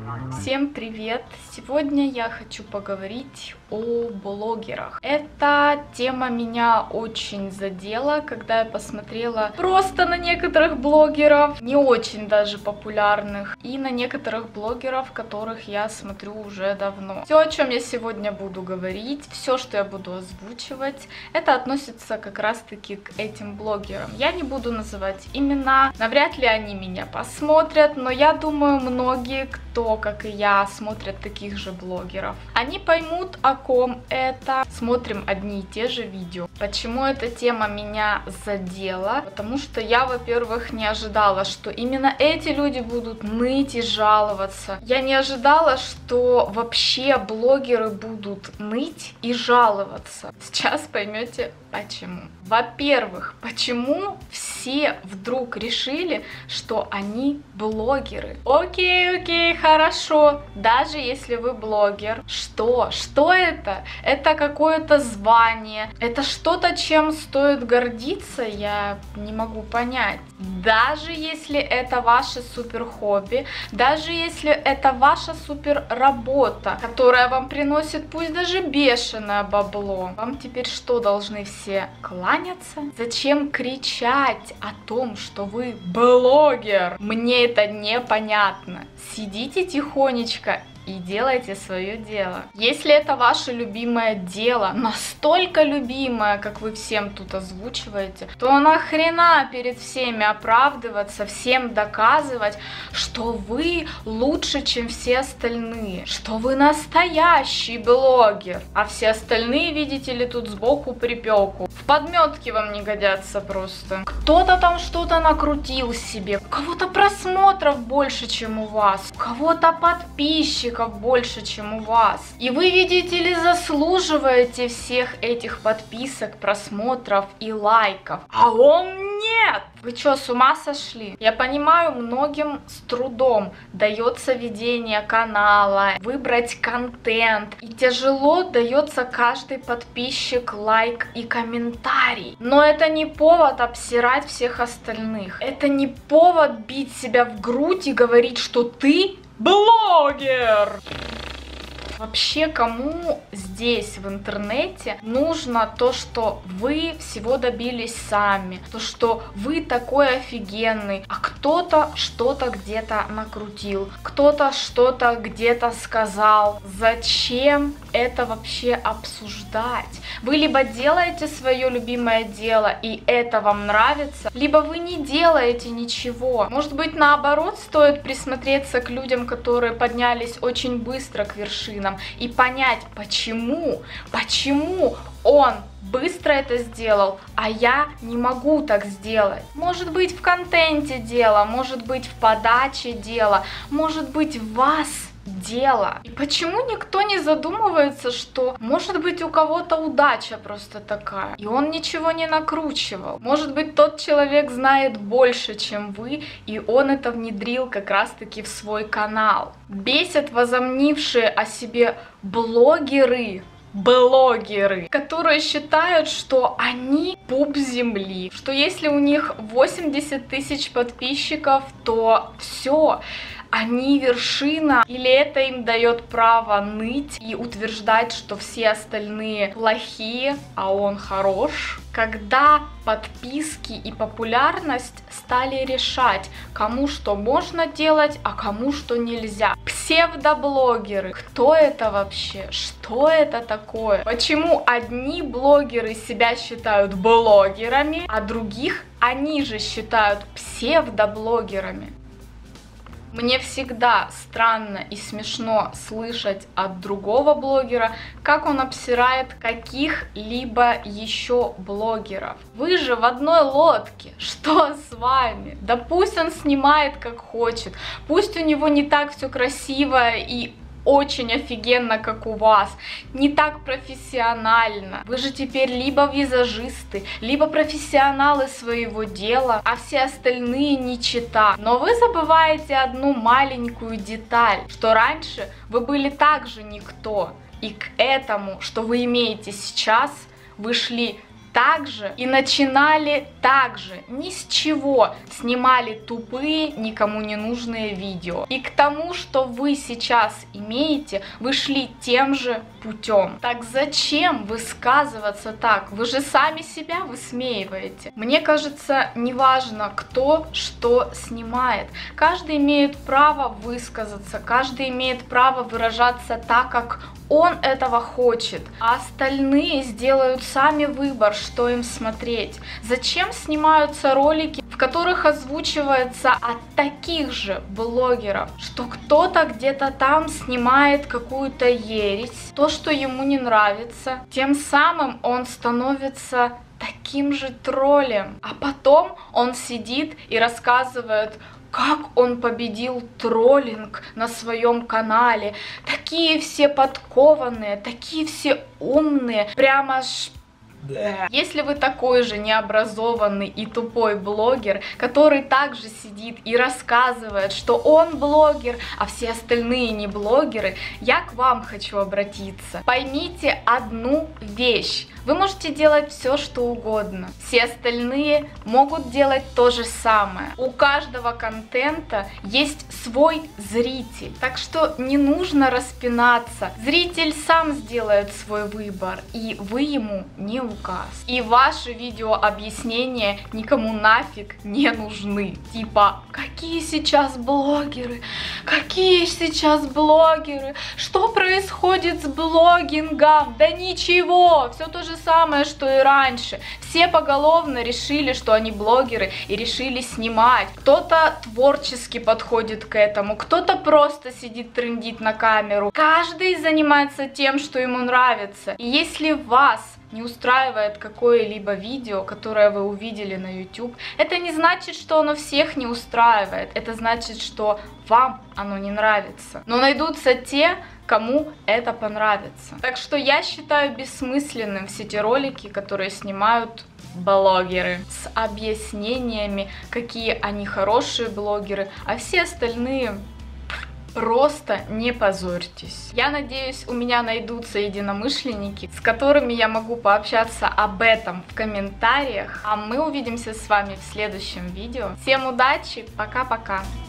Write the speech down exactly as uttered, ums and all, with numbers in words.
Всем привет! Сегодня я хочу поговорить о блогерах. Эта тема меня очень задела, когда я посмотрела просто на некоторых блогеров, не очень даже популярных, и на некоторых блогеров, которых я смотрю уже давно. Все, о чем я сегодня буду говорить, все, что я буду озвучивать, это относится как раз-таки к этим блогерам. Я не буду называть имена, навряд ли они меня посмотрят, но я думаю, многие, кто, как и я, смотрят таких же блогеров, они поймут, о ком это. Смотрим одни и те же видео. Почему эта тема меня задела? Потому что я, во-первых, не ожидала, что именно эти люди будут ныть и жаловаться. Я не ожидала, что вообще блогеры будут ныть и жаловаться. Сейчас поймете почему. Во-первых, почему все вдруг решили, что они блогеры? Окей, окей, хорошо. Даже если вы блогер, что? Что это? Это какое-то звание. Это что-то, чем стоит гордиться? Я не могу понять. Даже если это ваше супер хобби, даже если это ваша супер работа, которая вам приносит пусть даже бешеное бабло, вам теперь что, должны все кланяться? Зачем кричать о том, что вы блогер? Мне это непонятно. Сидите тихонечко и делайте свое дело. Если это ваше любимое дело, настолько любимое, как вы всем тут озвучиваете, то нахрена перед всеми оправдываться, всем доказывать, что вы лучше, чем все остальные, что вы настоящий блогер, а все остальные, видите ли, тут сбоку припеку. В подметке вам не годятся просто. Кто-то там что-то накрутил себе, у кого-то просмотров больше, чем у вас, у кого-то подписчиков больше, чем у вас. И вы, видите ли, заслуживаете всех этих подписок, просмотров и лайков. А он нет! Вы что, с ума сошли? Я понимаю, многим с трудом дается ведение канала, выбрать контент. И тяжело дается каждый подписчик, лайк и комментарий. Но это не повод обсирать всех остальных. Это не повод бить себя в грудь и говорить, что ты блогер! Вообще, кому здесь в интернете нужно то, что вы всего добились сами, то, что вы такой офигенный, а кто-то что-то где-то накрутил, кто-то что-то где-то сказал. Зачем это вообще обсуждать? Вы либо делаете свое любимое дело, и это вам нравится, либо вы не делаете ничего. Может быть, наоборот, стоит присмотреться к людям, которые поднялись очень быстро к вершинам, и понять, почему, почему он быстро это сделал, а я не могу так сделать. Может быть, в контенте дело, может быть, в подаче дело, может быть, в вас дело. И почему никто не задумывается, что может быть у кого-то удача просто такая, и он ничего не накручивал. Может быть, тот человек знает больше, чем вы, и он это внедрил как раз-таки в свой канал. Бесят возомнившие о себе блогеры, блогеры, которые считают, что они пуп земли, что если у них восемьдесят тысяч подписчиков, то все, они вершина, или это им дает право ныть и утверждать, что все остальные плохие, а он хорош. Когда подписки и популярность стали решать, кому что можно делать, а кому что нельзя. Псевдоблогеры. Кто это вообще? Что это такое? Почему одни блогеры себя считают блогерами, а других они же считают псевдоблогерами? Мне всегда странно и смешно слышать от другого блогера, как он обсирает каких-либо еще блогеров. Вы же в одной лодке, что с вами? Да пусть он снимает как хочет, пусть у него не так все красиво и очень офигенно, как у вас, не так профессионально. Вы же теперь либо визажисты, либо профессионалы своего дела, а все остальные не чита. Но вы забываете одну маленькую деталь, что раньше вы были также никто, и к этому, что вы имеете сейчас, вы шли так же и начинали так же, ни с чего, снимали тупые, никому не нужные видео. И к тому, что вы сейчас имеете, вы шли тем же путем. Так зачем высказываться так? Вы же сами себя высмеиваете. Мне кажется, неважно, кто что снимает. Каждый имеет право высказаться, каждый имеет право выражаться так, как он этого хочет, а остальные сделают сами выбор, что им смотреть. Зачем снимаются ролики, в которых озвучивается от таких же блогеров, что кто-то где-то там снимает какую-то ересь, то, что ему не нравится, тем самым он становится таким же троллем, а потом он сидит и рассказывает, как он победил троллинг на своем канале. Такие все подкованные, такие все умные, прямо аж... Если вы такой же необразованный и тупой блогер, который также сидит и рассказывает, что он блогер, а все остальные не блогеры, я к вам хочу обратиться. Поймите одну вещь. Вы можете делать все, что угодно. Все остальные могут делать то же самое. У каждого контента есть свой зритель. Так что не нужно распинаться. Зритель сам сделает свой выбор, и вы ему не указ. И ваши видеообъяснения никому нафиг не нужны. Типа, какие сейчас блогеры? Какие сейчас блогеры? Что происходит с блогингом? Да ничего, все то же самое, что и раньше. Все поголовно решили, что они блогеры и решили снимать. Кто-то творчески подходит к этому, кто-то просто сидит, трындит на камеру. Каждый занимается тем, что ему нравится. И если вас не устраивает какое-либо видео, которое вы увидели на YouTube, это не значит, что оно всех не устраивает. Это значит, что вам оно не нравится. Но найдутся те, кому это понравится. Так что я считаю бессмысленным все те ролики, которые снимают блогеры с объяснениями, какие они хорошие блогеры, а все остальные... Просто не позорьтесь. Я надеюсь, у меня найдутся единомышленники, с которыми я могу пообщаться об этом в комментариях. А мы увидимся с вами в следующем видео. Всем удачи, пока-пока!